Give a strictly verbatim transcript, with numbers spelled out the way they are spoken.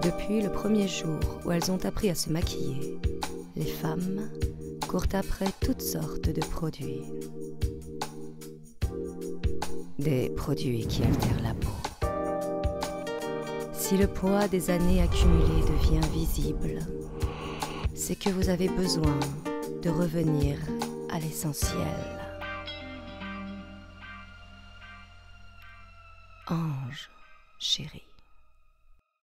Depuis le premier jour où elles ont appris à se maquiller, les femmes courent après toutes sortes de produits. Des produits qui altèrent la peau. Si le poids des années accumulées devient visible, c'est que vous avez besoin de revenir à l'essentiel. Ange, chérie.